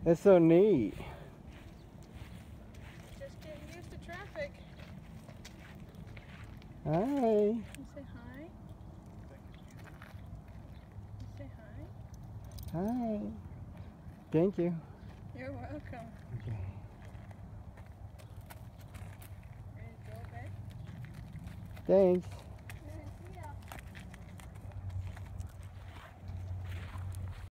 That's so neat. Just getting used to traffic. Hi. You say hi? You say hi? Hi. Thank you. You're welcome. Okay. Ready to go bed? Thanks.